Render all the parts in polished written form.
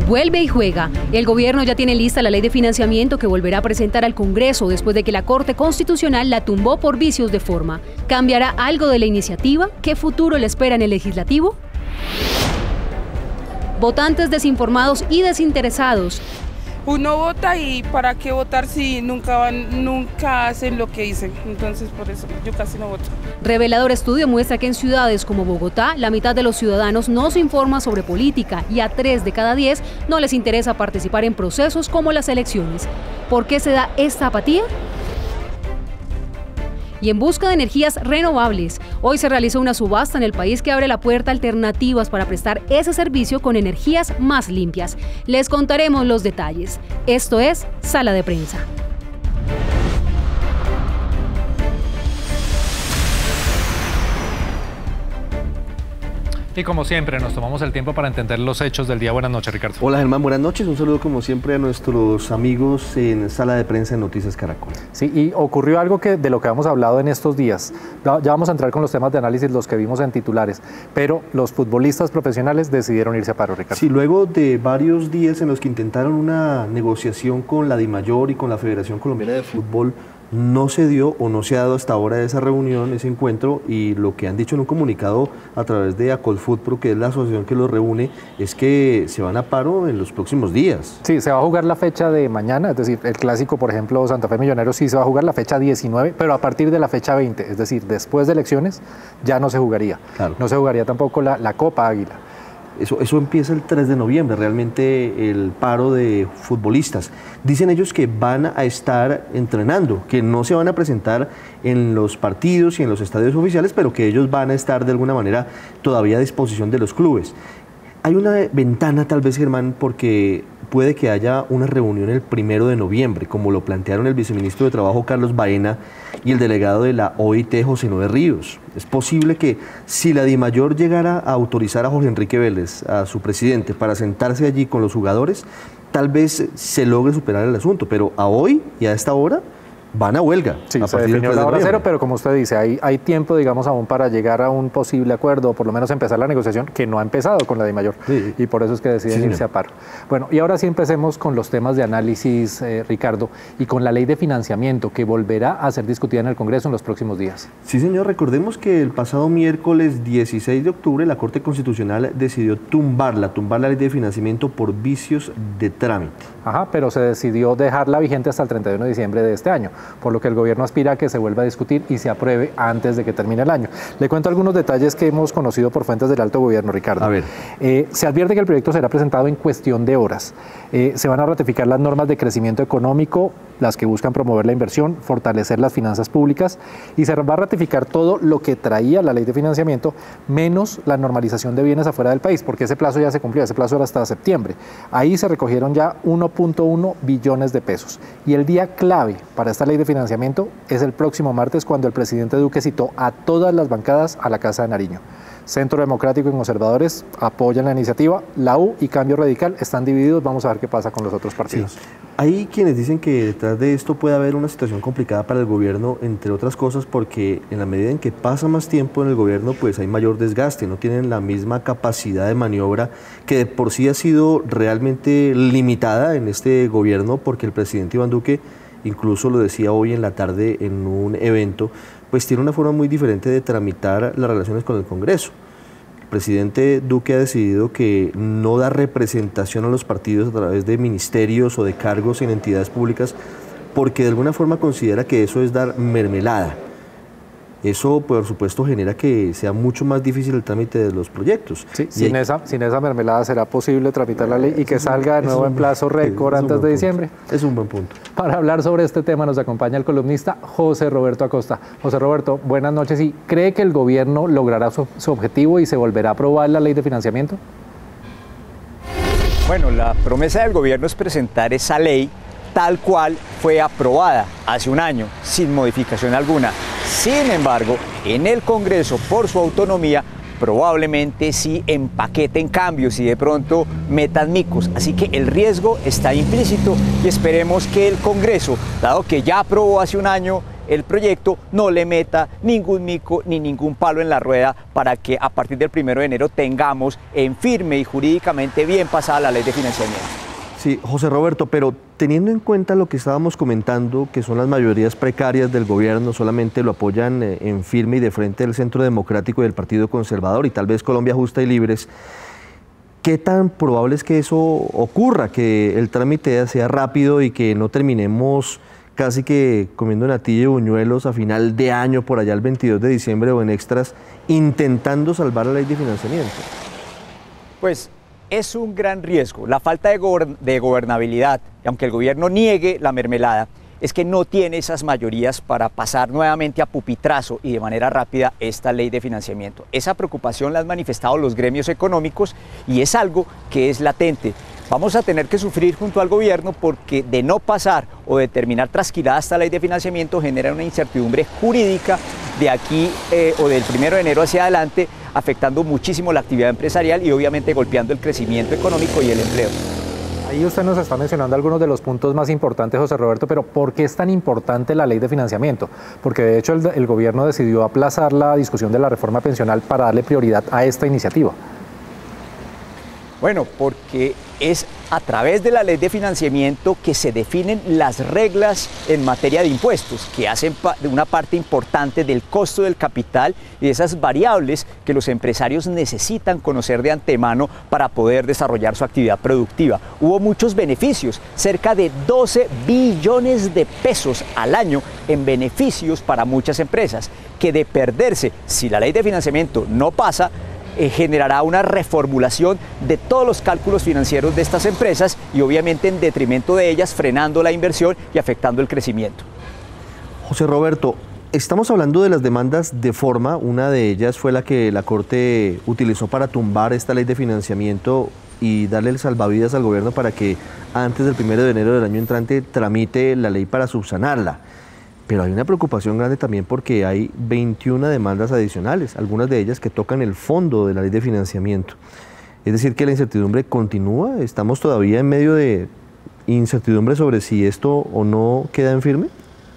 Vuelve y juega. El gobierno ya tiene lista la ley de financiamiento que volverá a presentar al Congreso después de que la Corte Constitucional la tumbó por vicios de forma. ¿Cambiará algo de la iniciativa? ¿Qué futuro le espera en el legislativo? Votantes desinformados y desinteresados. Uno vota y ¿para qué votar si nunca hacen lo que dicen? Entonces por eso yo casi no voto. Revelador estudio muestra que en ciudades como Bogotá, la mitad de los ciudadanos no se informa sobre política y a 3 de cada 10 no les interesa participar en procesos como las elecciones. ¿Por qué se da esta apatía? Y en busca de energías renovables, hoy se realizó una subasta en el país que abre la puerta a alternativas para prestar ese servicio con energías más limpias. Les contaremos los detalles. Esto es Sala de Prensa. Y como siempre, nos tomamos el tiempo para entender los hechos del día. Buenas noches, Ricardo. Hola, Germán, buenas noches. Un saludo como siempre a nuestros amigos en Sala de Prensa en Noticias Caracol. Sí, y ocurrió algo de lo que hemos hablado en estos días. Ya vamos a entrar con los temas de análisis, los que vimos en titulares, pero los futbolistas profesionales decidieron irse a paro, Ricardo. Sí, luego de varios días en los que intentaron una negociación con la DIMAYOR y con la Federación Colombiana de Fútbol, no se dio o no se ha dado hasta ahora esa reunión, ese encuentro, y lo que han dicho en un comunicado a través de Acolfutpro, que es la asociación que los reúne, es que se van a paro en los próximos días. Sí, se va a jugar la fecha de mañana, es decir, el clásico, por ejemplo, Santa Fe Millonarios sí se va a jugar la fecha 19, pero a partir de la fecha 20, es decir, después de elecciones, ya no se jugaría. Claro. No se jugaría tampoco la Copa Águila. Eso empieza el 3 de noviembre, realmente el paro de futbolistas. Dicen ellos que van a estar entrenando, que no se van a presentar en los partidos y en los estadios oficiales, pero que ellos van a estar de alguna manera todavía a disposición de los clubes. Hay una ventana tal vez, Germán, porque puede que haya una reunión el 1 de noviembre, como lo plantearon el viceministro de Trabajo Carlos Baena y el delegado de la OIT José Noé Ríos. Es posible que si la DIMAYOR llegara a autorizar a Jorge Enrique Vélez, a su presidente, para sentarse allí con los jugadores, tal vez se logre superar el asunto, pero a hoy y a esta hora van a huelga. Sí, se definió la hora cero, pero como usted dice, hay tiempo, digamos, aún para llegar a un posible acuerdo, o por lo menos empezar la negociación, que no ha empezado con la DIMAYOR, sí. Y por eso es que deciden irse a paro. Bueno, y ahora sí empecemos con los temas de análisis, Ricardo, y con la ley de financiamiento, que volverá a ser discutida en el Congreso en los próximos días. Sí, señor, recordemos que el pasado miércoles 16 de octubre la Corte Constitucional decidió tumbar la ley de financiamiento por vicios de trámite. Ajá, pero se decidió dejarla vigente hasta el 31 de diciembre de este año, por lo que el gobierno aspira a que se vuelva a discutir y se apruebe antes de que termine el año. Le cuento algunos detalles que hemos conocido por fuentes del alto gobierno, Ricardo. A ver. Se advierte que el proyecto será presentado en cuestión de horas. Se van a ratificar las normas de crecimiento económico, las que buscan promover la inversión, fortalecer las finanzas públicas, y se va a ratificar todo lo que traía la ley de financiamiento, menos la normalización de bienes afuera del país, porque ese plazo ya se cumplió, ese plazo era hasta septiembre. Ahí se recogieron ya 1.1 billones de pesos. Y el día clave para esta ley de financiamiento es el próximo martes, cuando el presidente Duque citó a todas las bancadas a la Casa de Nariño. Centro Democrático y Conservadores apoyan la iniciativa, la U y Cambio Radical están divididos, vamos a ver qué pasa con los otros partidos. Sí. Hay quienes dicen que detrás de esto puede haber una situación complicada para el gobierno, entre otras cosas porque en la medida en que pasa más tiempo en el gobierno, pues hay mayor desgaste, no tienen la misma capacidad de maniobra que de por sí ha sido realmente limitada en este gobierno, porque el presidente Iván Duque, incluso lo decía hoy en la tarde en un evento, pues tiene una forma muy diferente de tramitar las relaciones con el Congreso. El presidente Duque ha decidido que no da representación a los partidos a través de ministerios o de cargos en entidades públicas, porque de alguna forma considera que eso es dar mermelada. Eso, por supuesto, genera que sea mucho más difícil el trámite de los proyectos. Sí, sin esa mermelada será posible tramitar la ley y que salga de nuevo en plazo récord antes de diciembre. Es un buen punto. Para hablar sobre este tema nos acompaña el columnista José Roberto Acosta. José Roberto, buenas noches. ¿Y cree que el gobierno logrará su objetivo y se volverá a aprobar la ley de financiamiento? Bueno, la promesa del gobierno es presentar esa ley tal cual fue aprobada hace un año, sin modificación alguna. Sin embargo, en el Congreso, por su autonomía, probablemente sí empaqueten cambios y de pronto metan micos. Así que el riesgo está implícito y esperemos que el Congreso, dado que ya aprobó hace un año el proyecto no le meta ningún mico ni ningún palo en la rueda para que a partir del 1 de enero tengamos en firme y jurídicamente bien pasada la ley de financiamiento. Sí, José Roberto, pero teniendo en cuenta lo que estábamos comentando, que son las mayorías precarias del gobierno, solamente lo apoyan en firme y de frente el Centro Democrático y el Partido Conservador y tal vez Colombia Justa y Libres, ¿qué tan probable es que eso ocurra, que el trámite sea rápido y que no terminemos casi que comiendo natilla y buñuelos a final de año, por allá el 22 de diciembre o en extras, intentando salvar la ley de financiamiento? Pues es un gran riesgo. La falta de gobernabilidad, aunque el gobierno niegue la mermelada, es que no tiene esas mayorías para pasar nuevamente a pupitrazo y de manera rápida esta ley de financiamiento. Esa preocupación la han manifestado los gremios económicos y es algo que es latente. Vamos a tener que sufrir junto al gobierno porque de no pasar o de terminar trasquilada esta ley de financiamiento genera una incertidumbre jurídica de aquí o del 1 de enero hacia adelante, afectando muchísimo la actividad empresarial y obviamente golpeando el crecimiento económico y el empleo. Ahí usted nos está mencionando algunos de los puntos más importantes, José Roberto, pero ¿por qué es tan importante la ley de financiamiento? Porque de hecho el gobierno decidió aplazar la discusión de la reforma pensional para darle prioridad a esta iniciativa. Bueno, porque es a través de la ley de financiamiento que se definen las reglas en materia de impuestos, que hacen una parte importante del costo del capital y de esas variables que los empresarios necesitan conocer de antemano para poder desarrollar su actividad productiva. Hubo muchos beneficios, cerca de 12 billones de pesos al año en beneficios para muchas empresas, que de perderse, si la ley de financiamiento no pasa, generará una reformulación de todos los cálculos financieros de estas empresas y obviamente en detrimento de ellas, frenando la inversión y afectando el crecimiento. José Roberto, estamos hablando de las demandas de forma, una de ellas fue la que la Corte utilizó para tumbar esta ley de financiamiento y darle el salvavidas al gobierno para que antes del 1 de enero del año entrante tramite la ley para subsanarla. Pero hay una preocupación grande también porque hay 21 demandas adicionales, algunas de ellas que tocan el fondo de la ley de financiamiento. Es decir, que la incertidumbre continúa, estamos todavía en medio de incertidumbre sobre si esto o no queda en firme.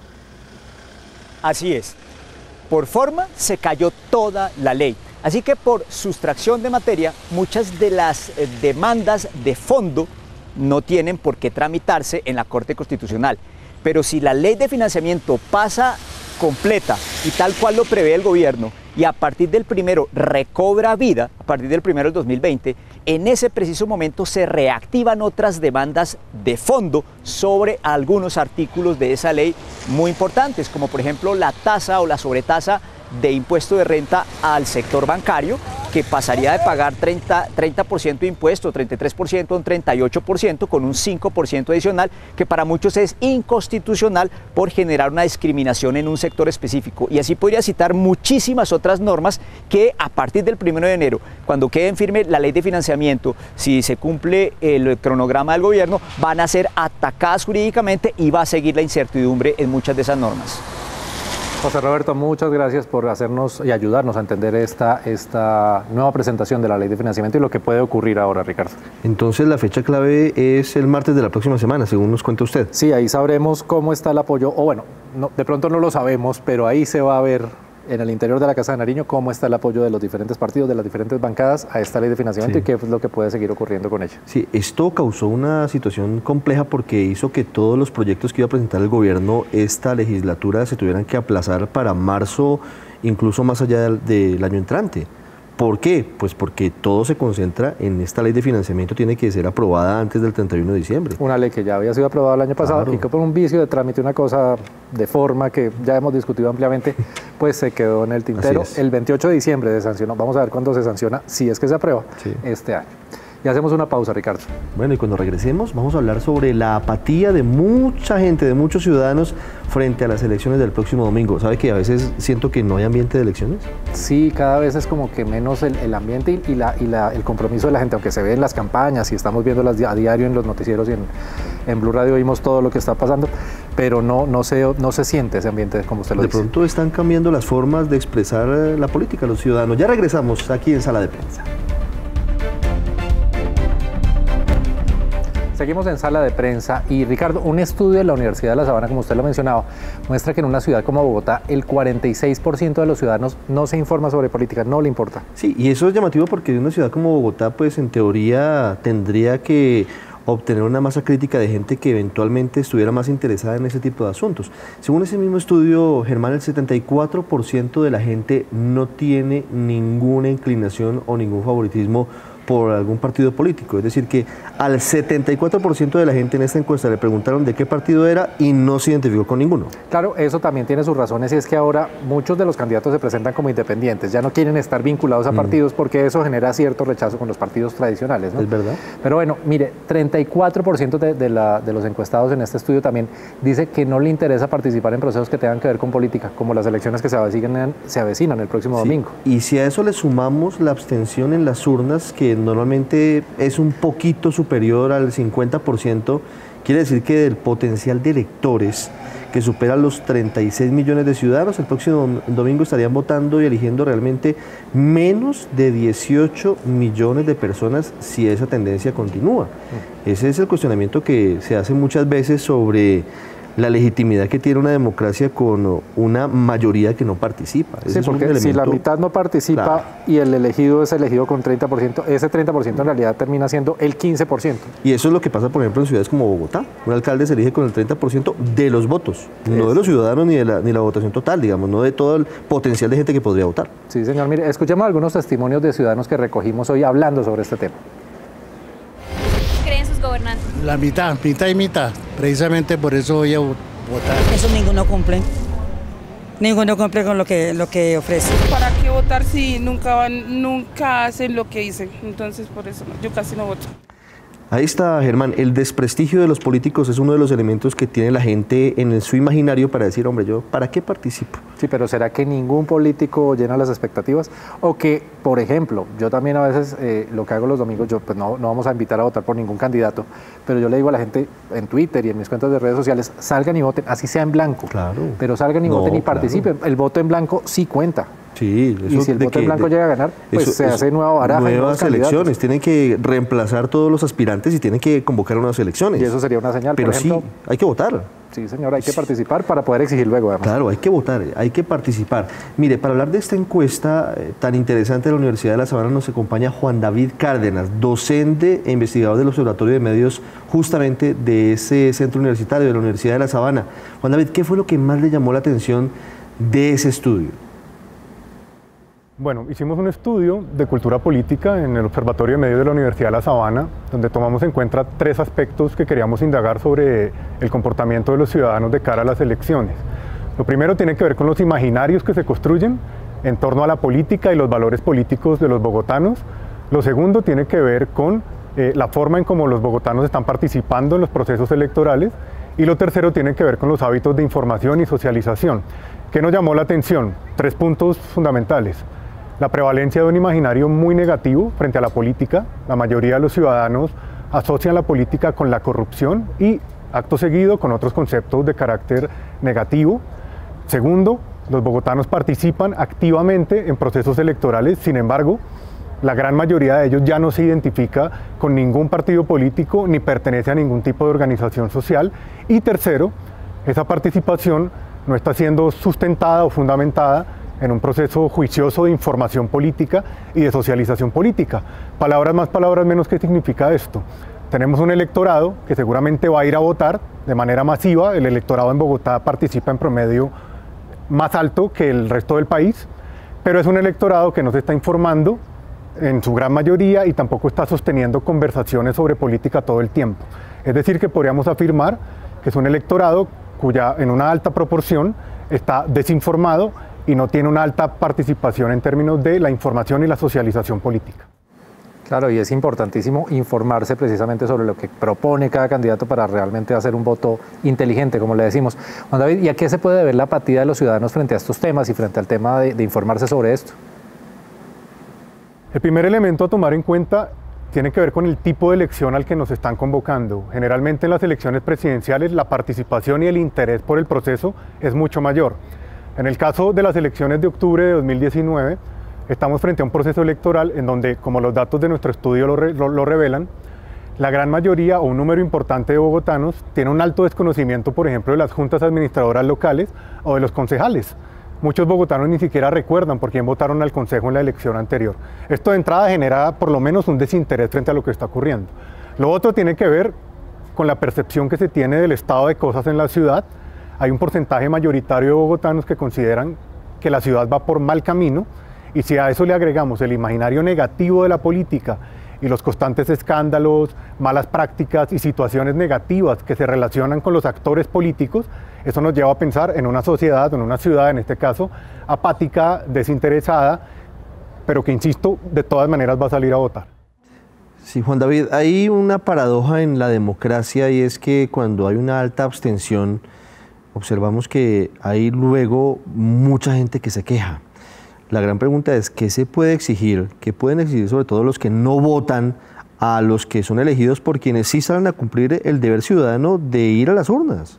Así es. Por forma se cayó toda la ley. Así que por sustracción de materia, muchas de las demandas de fondo no tienen por qué tramitarse en la Corte Constitucional. Pero si la ley de financiamiento pasa completa y tal cual lo prevé el gobierno y a partir del 1 recobra vida, a partir del 1 del 2020, en ese preciso momento se reactivan otras demandas de fondo sobre algunos artículos de esa ley muy importantes, como por ejemplo la tasa o la sobretasa de impuesto de renta al sector bancario, que pasaría de pagar 30% de impuesto, 33% a un 38%, con un 5% adicional, que para muchos es inconstitucional por generar una discriminación en un sector específico. Y así podría citar muchísimas otras normas que a partir del 1 de enero, cuando quede en firme la ley de financiamiento, si se cumple el cronograma del gobierno, van a ser atacadas jurídicamente y va a seguir la incertidumbre en muchas de esas normas. José Roberto, muchas gracias por hacernos y ayudarnos a entender esta nueva presentación de la ley de financiamiento y lo que puede ocurrir ahora, Ricardo. Entonces la fecha clave es el martes de la próxima semana, según nos cuenta usted. Sí, ahí sabremos cómo está el apoyo, o bueno, de pronto no lo sabemos, pero ahí se va a ver en el interior de la Casa de Nariño cómo está el apoyo de los diferentes partidos, de las diferentes bancadas a esta ley de financiamiento y qué es lo que puede seguir ocurriendo con ella. Sí, esto causó una situación compleja porque hizo que todos los proyectos que iba a presentar el gobierno esta legislatura se tuvieran que aplazar para marzo, incluso más allá del año entrante. ¿Por qué? Pues porque todo se concentra en esta ley de financiamiento, tiene que ser aprobada antes del 31 de diciembre. Una ley que ya había sido aprobada el año pasado y que por un vicio de trámite, una cosa de forma que ya hemos discutido ampliamente, pues se quedó en el tintero. El 28 de diciembre se sancionó. Vamos a ver cuándo se sanciona, si es que se aprueba este año. Y hacemos una pausa, Ricardo. Bueno, y cuando regresemos vamos a hablar sobre la apatía de mucha gente, de muchos ciudadanos frente a las elecciones del próximo domingo. ¿Sabe que a veces siento que no hay ambiente de elecciones? Sí, cada vez es como que menos el ambiente y el compromiso de la gente, aunque se ve en las campañas y estamos viéndolas a diario en los noticieros y en Blue Radio oímos todo lo que está pasando, pero no se siente ese ambiente como usted lo dice. De pronto están cambiando las formas de expresar la política los ciudadanos. Ya regresamos aquí en Sala de Prensa. Seguimos en sala de prensa y Ricardo, un estudio de la Universidad de La Sabana, como usted lo mencionaba, muestra que en una ciudad como Bogotá el 46% de los ciudadanos no se informa sobre política, no le importa. Sí, y eso es llamativo porque una ciudad como Bogotá, pues en teoría tendría que obtener una masa crítica de gente que eventualmente estuviera más interesada en ese tipo de asuntos. Según ese mismo estudio, Germán, el 74% de la gente no tiene ninguna inclinación o ningún favoritismo por algún partido político, es decir que al 74% de la gente en esta encuesta le preguntaron de qué partido era y no se identificó con ninguno. Claro, eso también tiene sus razones y es que ahora muchos de los candidatos se presentan como independientes, ya no quieren estar vinculados a partidos porque eso genera cierto rechazo con los partidos tradicionales, ¿no? Es verdad. Pero bueno, mire, 34% de los encuestados en este estudio también dice que no le interesa participar en procesos que tengan que ver con política, como las elecciones que se avecinan el próximo domingo. Y si a eso le sumamos la abstención en las urnas, que normalmente es un poquito superior al 50%, quiere decir que del potencial de electores que supera los 36 millones de ciudadanos, el próximo domingo estarían votando y eligiendo realmente menos de 18 millones de personas si esa tendencia continúa. Ese es el cuestionamiento que se hace muchas veces sobre la legitimidad que tiene una democracia con una mayoría que no participa. Sí, porque si la mitad no participa, claro, y el elegido es elegido con 30%, ese 30% en realidad termina siendo el 15%. Y eso es lo que pasa, por ejemplo, en ciudades como Bogotá. Un alcalde se elige con el 30% de los votos, no de los ciudadanos ni la votación total, digamos, no de todo el potencial de gente que podría votar. Sí, señor. Mire, escuchemos algunos testimonios de ciudadanos que recogimos hoy hablando sobre este tema. Gobernantes? La mitad y mitad. Precisamente por eso voy a votar. Eso ninguno cumple. Ninguno cumple con lo que ofrece. ¿Para qué votar si nunca hacen lo que dicen? Entonces por eso yo casi no voto. Ahí está, Germán, el desprestigio de los políticos es uno de los elementos que tiene la gente en su imaginario para decir, hombre, ¿yo para qué participo? Sí, pero ¿será que ningún político llena las expectativas? O que, por ejemplo, yo también a veces lo que hago los domingos, yo pues no vamos a invitar a votar por ningún candidato, pero yo le digo a la gente en Twitter y en mis cuentas de redes sociales, salgan y voten, así sea en blanco, claro, pero salgan y voten y participen. El voto en blanco sí cuenta. Sí, eso, y si el voto en blanco llega a ganar, pues se hace nueva baraja. Nuevas elecciones, tienen que reemplazar todos los aspirantes y tienen que convocar unas elecciones. Y eso sería una señal, pero por ejemplo, sí, hay que votar. Sí, señor, hay que participar para poder exigir luego, además. Claro, hay que votar, hay que participar. Mire, para hablar de esta encuesta tan interesante de la Universidad de La Sabana nos acompaña Juan David Cárdenas, docente e investigador del Observatorio de Medios justamente de ese centro universitario de la Universidad de La Sabana. Juan David, ¿qué fue lo que más le llamó la atención de ese estudio? Bueno, hicimos un estudio de cultura política en el Observatorio de Medios de la Universidad de La Sabana, donde tomamos en cuenta 3 aspectos que queríamos indagar sobre el comportamiento de los ciudadanos de cara a las elecciones. Lo primero tiene que ver con los imaginarios que se construyen en torno a la política y los valores políticos de los bogotanos. Lo segundo tiene que ver con la forma en cómo los bogotanos están participando en los procesos electorales. Y lo tercero tiene que ver con los hábitos de información y socialización. ¿Qué nos llamó la atención? 3 puntos fundamentales. La prevalencia de un imaginario muy negativo frente a la política. La mayoría de los ciudadanos asocian la política con la corrupción y, acto seguido, con otros conceptos de carácter negativo. Segundo, los bogotanos participan activamente en procesos electorales, sin embargo, la gran mayoría de ellos ya no se identifica con ningún partido político ni pertenece a ningún tipo de organización social. Y tercero, esa participación no está siendo sustentada o fundamentada en un proceso juicioso de información política y de socialización política. Palabras más, palabras menos, ¿qué significa esto? Tenemos un electorado que seguramente va a ir a votar de manera masiva. El electorado en Bogotá participa en promedio más alto que el resto del país, pero es un electorado que no se está informando en su gran mayoría y tampoco está sosteniendo conversaciones sobre política todo el tiempo. Es decir, que podríamos afirmar que es un electorado cuya en una alta proporción está desinformado y no tiene una alta participación en términos de la información y la socialización política. Claro, y es importantísimo informarse precisamente sobre lo que propone cada candidato para realmente hacer un voto inteligente, como le decimos. Juan David, ¿y a qué se puede deber la apatía de los ciudadanos frente a estos temas y frente al tema de informarse sobre esto? El primer elemento a tomar en cuenta tiene que ver con el tipo de elección al que nos están convocando. Generalmente en las elecciones presidenciales la participación y el interés por el proceso es mucho mayor. En el caso de las elecciones de octubre de 2019, estamos frente a un proceso electoral en donde, como los datos de nuestro estudio lo revelan, la gran mayoría o un número importante de bogotanos tiene un alto desconocimiento, por ejemplo, de las juntas administradoras locales o de los concejales. Muchos bogotanos ni siquiera recuerdan por quién votaron al consejo en la elección anterior. Esto de entrada genera por lo menos un desinterés frente a lo que está ocurriendo. Lo otro tiene que ver con la percepción que se tiene del estado de cosas en la ciudad. Hay un porcentaje mayoritario de bogotanos que consideran que la ciudad va por mal camino, y si a eso le agregamos el imaginario negativo de la política y los constantes escándalos, malas prácticas y situaciones negativas que se relacionan con los actores políticos, eso nos lleva a pensar en una sociedad, en una ciudad, en este caso, apática, desinteresada, pero que, insisto, de todas maneras va a salir a votar. Sí, Juan David, hay una paradoja en la democracia, y es que cuando hay una alta abstención, observamos que hay luego mucha gente que se queja. La gran pregunta es, ¿qué se puede exigir? ¿Qué pueden exigir sobre todo los que no votan a los que son elegidos por quienes sí salen a cumplir el deber ciudadano de ir a las urnas?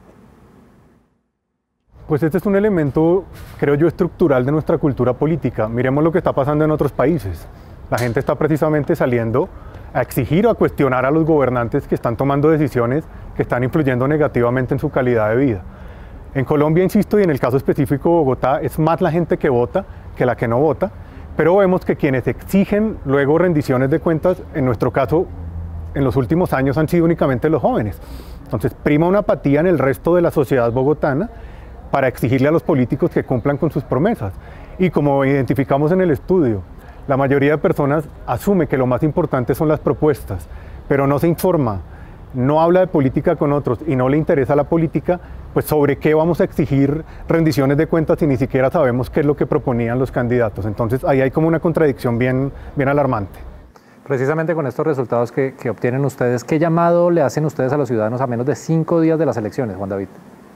Pues este es un elemento, creo yo, estructural de nuestra cultura política. Miremos lo que está pasando en otros países. La gente está precisamente saliendo a exigir o a cuestionar a los gobernantes que están tomando decisiones que están influyendo negativamente en su calidad de vida. En Colombia, insisto, y en el caso específico de Bogotá, es más la gente que vota que la que no vota, pero vemos que quienes exigen luego rendiciones de cuentas, en nuestro caso, en los últimos años han sido únicamente los jóvenes. Entonces prima una apatía en el resto de la sociedad bogotana para exigirle a los políticos que cumplan con sus promesas. Y como identificamos en el estudio, la mayoría de personas asume que lo más importante son las propuestas, pero no se informa, no habla de política con otros y no le interesa la política, pues sobre qué vamos a exigir rendiciones de cuentas si ni siquiera sabemos qué es lo que proponían los candidatos. Entonces ahí hay como una contradicción bien alarmante. Precisamente con estos resultados que obtienen ustedes, ¿qué llamado le hacen ustedes a los ciudadanos a menos de 5 días de las elecciones, Juan David?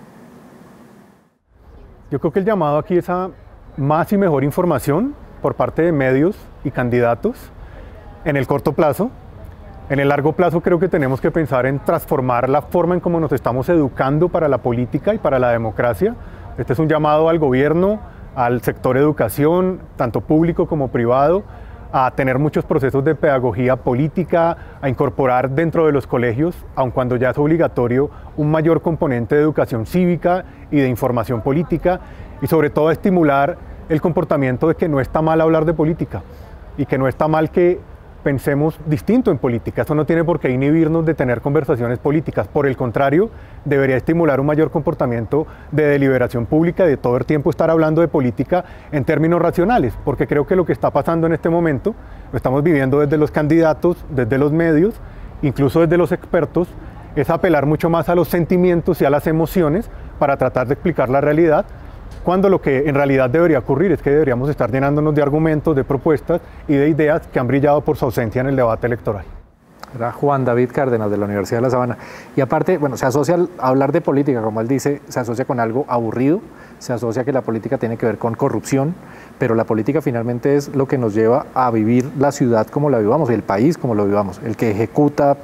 Yo creo que el llamado aquí es a más y mejor información por parte de medios y candidatos en el corto plazo. En el largo plazo creo que tenemos que pensar en transformar la forma en cómo nos estamos educando para la política y para la democracia. Este es un llamado al gobierno, al sector educación, tanto público como privado, a tener muchos procesos de pedagogía política, a incorporar dentro de los colegios, aun cuando ya es obligatorio, un mayor componente de educación cívica y de información política, y sobre todo a estimular el comportamiento de que no está mal hablar de política y que no está mal que pensemos distinto en política. Esto no tiene por qué inhibirnos de tener conversaciones políticas. Por el contrario, debería estimular un mayor comportamiento de deliberación pública, de todo el tiempo estar hablando de política en términos racionales, porque creo que lo que está pasando en este momento lo estamos viviendo desde los candidatos, desde los medios, incluso desde los expertos, es apelar mucho más a los sentimientos y a las emociones para tratar de explicar la realidad, cuando lo que en realidad debería ocurrir es que deberíamos estar llenándonos de argumentos, de propuestas y de ideas que han brillado por su ausencia en el debate electoral. Era Juan David Cárdenas, de la Universidad de La Sabana. Y aparte, bueno, se asocia a hablar de política, como él dice, se asocia con algo aburrido, se asocia que la política tiene que ver con corrupción, pero la política finalmente es lo que nos lleva a vivir la ciudad como la vivamos, el país como lo vivamos, el que ejecuta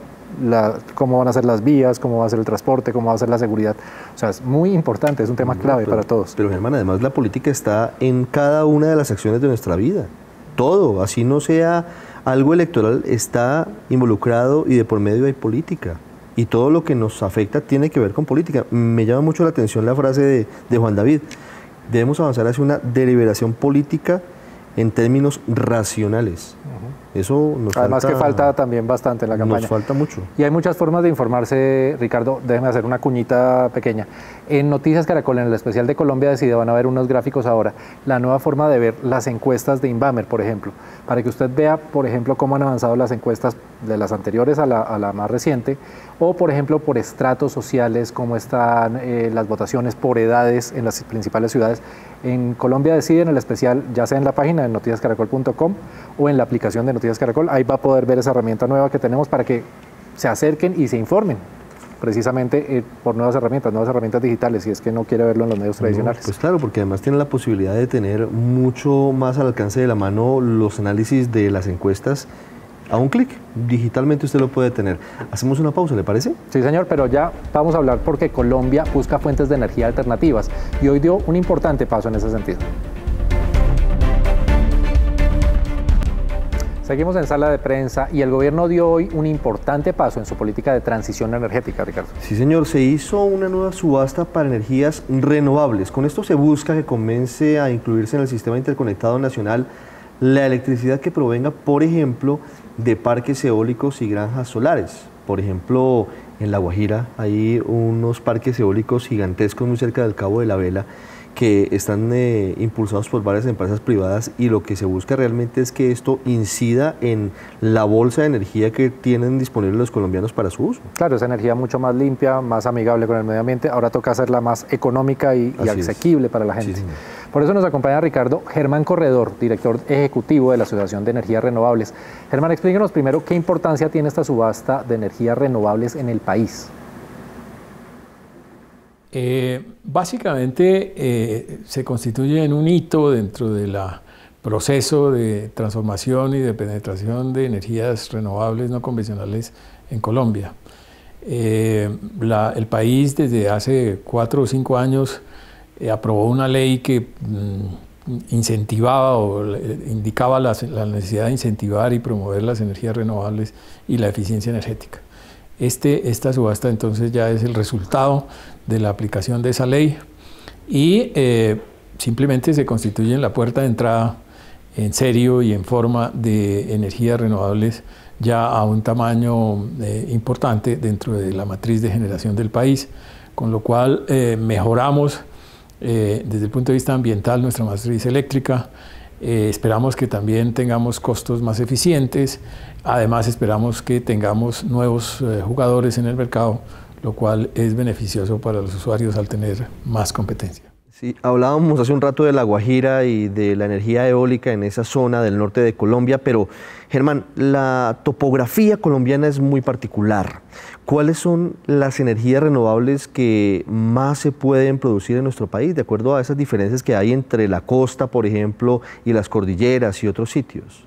cómo van a ser las vías, cómo va a ser el transporte, cómo va a ser la seguridad. O sea, es muy importante, es un tema clave para todos. Pero Germán, además la política está en cada una de las acciones de nuestra vida. Todo, así no sea algo electoral, está involucrado y de por medio hay política. Y todo lo que nos afecta tiene que ver con política. Me llama mucho la atención la frase de Juan David. Debemos avanzar hacia una deliberación política en términos racionales. Eso nos Además que falta también bastante en la campaña. Nos falta mucho. Y hay muchas formas de informarse, Ricardo. Déjeme hacer una cuñita pequeña. En Noticias Caracol, en el especial de Colombia Decide, van a ver unos gráficos ahora. La nueva forma de ver las encuestas de Inbamer, por ejemplo. Para que usted vea, por ejemplo, cómo han avanzado las encuestas de las anteriores a la más reciente. O, por ejemplo, por estratos sociales, cómo están las votaciones por edades en las principales ciudades. En Colombia Decide, en el especial, ya sea en la página de noticiascaracol.com o en la aplicación de Noticias Caracol, ahí va a poder ver esa herramienta nueva que tenemos para que se acerquen y se informen precisamente por nuevas herramientas digitales, si es que no quiere verlo en los medios tradicionales. Pues claro, porque además tiene la posibilidad de tener mucho más al alcance de la mano los análisis de las encuestas a un clic. Digitalmente usted lo puede tener. Hacemos una pausa, ¿le parece? Sí, señor, pero ya vamos a hablar porque Colombia busca fuentes de energía alternativas y hoy dio un importante paso en ese sentido. Seguimos en sala de prensa y el gobierno dio hoy un importante paso en su política de transición energética, Ricardo. Sí, señor, se hizo una nueva subasta para energías renovables. Con esto se busca que comience a incluirse en el sistema interconectado nacional la electricidad que provenga, por ejemplo, de parques eólicos y granjas solares. Por ejemplo, en La Guajira hay unos parques eólicos gigantescos muy cerca del Cabo de la Vela que están impulsados por varias empresas privadas, y lo que se busca realmente es que esto incida en la bolsa de energía que tienen disponible los colombianos para su uso. Claro, esa energía mucho más limpia, más amigable con el medio ambiente. Ahora toca hacerla más económica y asequible para la gente. Sí, por eso nos acompaña Ricardo Germán Corredor, director ejecutivo de la Asociación de Energías Renovables. Germán, explíquenos primero qué importancia tiene esta subasta de energías renovables en el país. Básicamente se constituye en un hito dentro del proceso de transformación y de penetración de energías renovables no convencionales en Colombia. El país desde hace 4 o 5 años aprobó una ley que incentivaba o indicaba la necesidad de incentivar y promover las energías renovables y la eficiencia energética. Esta subasta entonces ya es el resultado de la aplicación de esa ley y simplemente se constituye en la puerta de entrada en serio y en forma de energías renovables ya a un tamaño importante dentro de la matriz de generación del país, con lo cual mejoramos desde el punto de vista ambiental nuestra matriz eléctrica. Esperamos que también tengamos costos más eficientes. Además, esperamos que tengamos nuevos jugadores en el mercado, lo cual es beneficioso para los usuarios al tener más competencia. Sí, hablábamos hace un rato de La Guajira y de la energía eólica en esa zona del norte de Colombia, pero Germán, la topografía colombiana es muy particular. ¿Cuáles son las energías renovables que más se pueden producir en nuestro país, de acuerdo a esas diferencias que hay entre la costa, por ejemplo, y las cordilleras y otros sitios?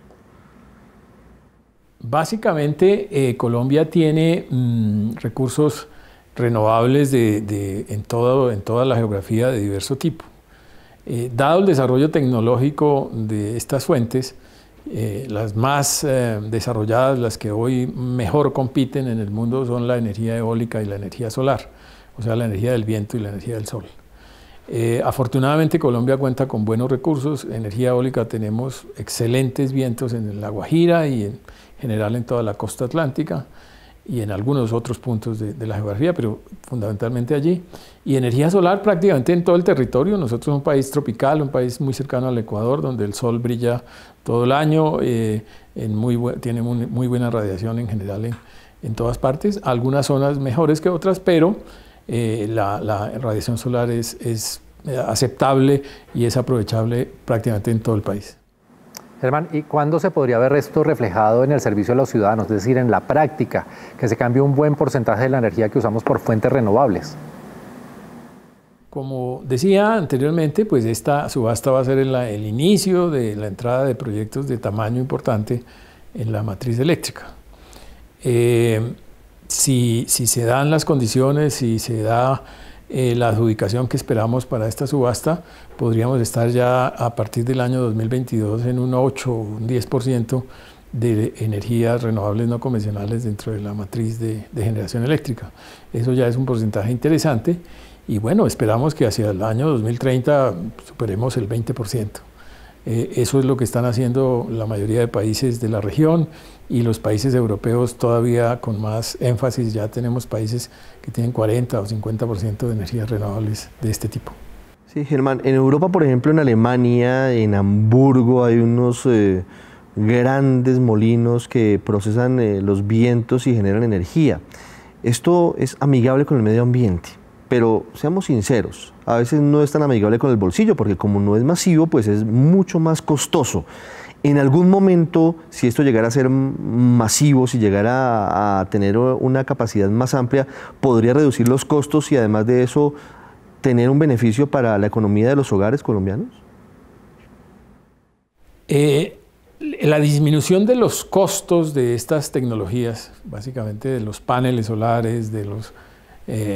Básicamente, Colombia tiene recursos renovables en toda la geografía de diverso tipo. Dado el desarrollo tecnológico de estas fuentes, las más desarrolladas, las que hoy mejor compiten en el mundo, son la energía eólica y la energía solar, o sea, la energía del viento y la energía del sol. Afortunadamente Colombia cuenta con buenos recursos. En energía eólica tenemos excelentes vientos en La Guajira y en general en toda la costa atlántica y en algunos otros puntos de la geografía, pero fundamentalmente allí. Y energía solar prácticamente en todo el territorio. Nosotros somos un país tropical, un país muy cercano al Ecuador, donde el sol brilla todo el año, tiene muy buena radiación en general en todas partes. Algunas zonas mejores que otras, pero la radiación solar es aceptable y es aprovechable prácticamente en todo el país. Germán, ¿y cuándo se podría ver esto reflejado en el servicio a los ciudadanos, es decir, en la práctica, que se cambie un buen porcentaje de la energía que usamos por fuentes renovables? Como decía anteriormente, pues esta subasta va a ser el inicio de la entrada de proyectos de tamaño importante en la matriz eléctrica. Si se dan las condiciones, si se da la adjudicación que esperamos para esta subasta, podríamos estar ya a partir del año 2022 en un 8 o un 10% de energías renovables no convencionales dentro de la matriz de generación eléctrica. Eso ya es un porcentaje interesante y bueno, esperamos que hacia el año 2030 superemos el 20%. Eso es lo que están haciendo la mayoría de países de la región y los países europeos todavía con más énfasis. Ya tenemos países que tienen 40 o 50% de energías renovables de este tipo. Sí, Germán, en Europa, por ejemplo, en Alemania, en Hamburgo, hay unos grandes molinos que procesan los vientos y generan energía. Esto es amigable con el medio ambiente. Pero seamos sinceros, a veces no es tan amigable con el bolsillo porque como no es masivo, pues es mucho más costoso. En algún momento, si esto llegara a ser masivo, si llegara a tener una capacidad más amplia, podría reducir los costos y además de eso tener un beneficio para la economía de los hogares colombianos. La disminución de los costos de estas tecnologías, básicamente de los paneles solares, de los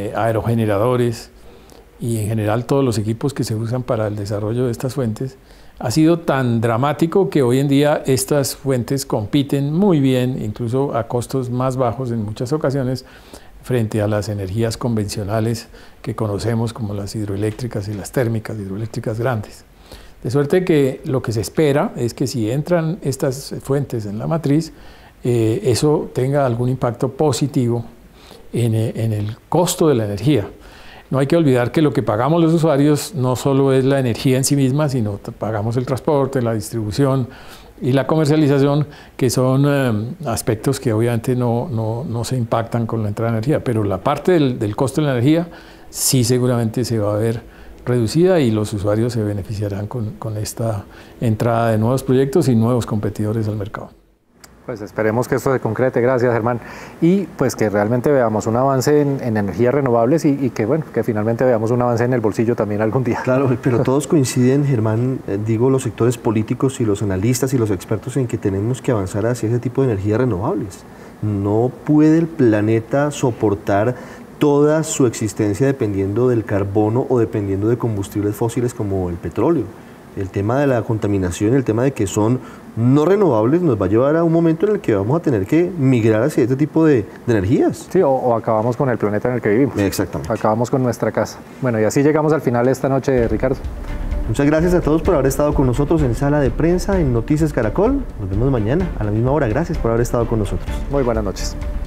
aerogeneradores y en general todos los equipos que se usan para el desarrollo de estas fuentes, ha sido tan dramático que hoy en día estas fuentes compiten muy bien, incluso a costos más bajos en muchas ocasiones, frente a las energías convencionales que conocemos como las hidroeléctricas y las térmicas, hidroeléctricas grandes. De suerte que lo que se espera es que si entran estas fuentes en la matriz, eso tenga algún impacto positivo en el costo de la energía. No hay que olvidar que lo que pagamos los usuarios no solo es la energía en sí misma, sino pagamos el transporte, la distribución y la comercialización, que son aspectos que obviamente no se impactan con la entrada de energía, pero la parte del costo de la energía sí seguramente se va a ver reducida y los usuarios se beneficiarán con esta entrada de nuevos proyectos y nuevos competidores al mercado. Pues esperemos que esto se concrete, gracias Germán, y pues que realmente veamos un avance en energías renovables y que bueno, que finalmente veamos un avance en el bolsillo también algún día. Claro, pero todos coinciden, Germán, digo los sectores políticos y los analistas y los expertos en que tenemos que avanzar hacia ese tipo de energías renovables. No puede el planeta soportar toda su existencia dependiendo del carbono o dependiendo de combustibles fósiles como el petróleo. El tema de la contaminación, el tema de que son no renovables nos va a llevar a un momento en el que vamos a tener que migrar hacia este tipo de energías. Sí, o acabamos con el planeta en el que vivimos. Exactamente. Acabamos con nuestra casa. Bueno, y así llegamos al final de esta noche, Ricardo. Muchas gracias a todos por haber estado con nosotros en Sala de Prensa, en Noticias Caracol. Nos vemos mañana a la misma hora. Gracias por haber estado con nosotros. Muy buenas noches.